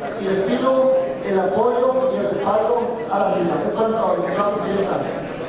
Y les pido el apoyo y el respaldo a la misma. Es cuanto a lo que estamos pidiendo.